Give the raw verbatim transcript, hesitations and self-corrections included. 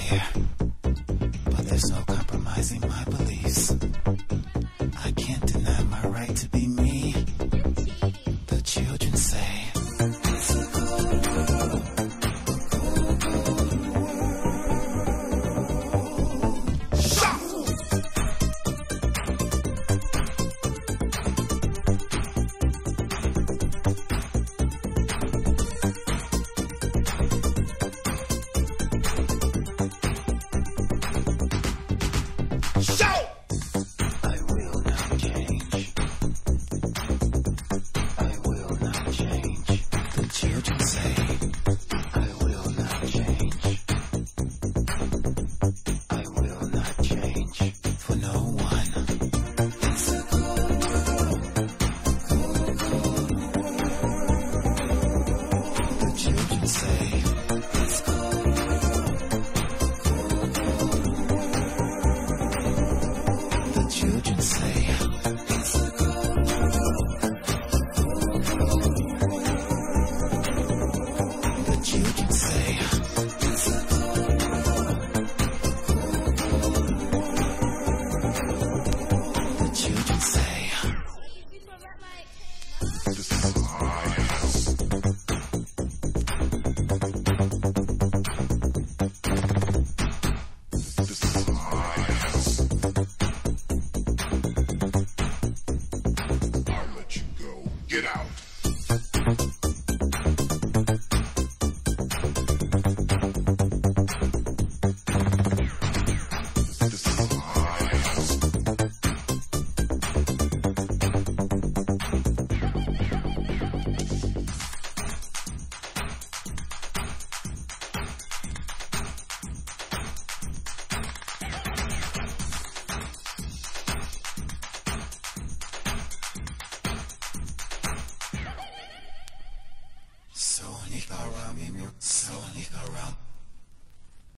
care, but there's no compromising my beliefs. I can't deny my right to be me. The children say it's a cold world, cold, cold world. Shout! Shout! I will not change. I will not change. The children say I will not change. I will not change for no one. It's a cold world, cold, cold world. The children say it's cold world, cold, cold world. The children say it's a cold world, cold, cold world. The children say it's a cold world, cold, cold world. The children say this is my house. This is my house. I'll let you go. Get out. This is my house. Sonic Aramimio.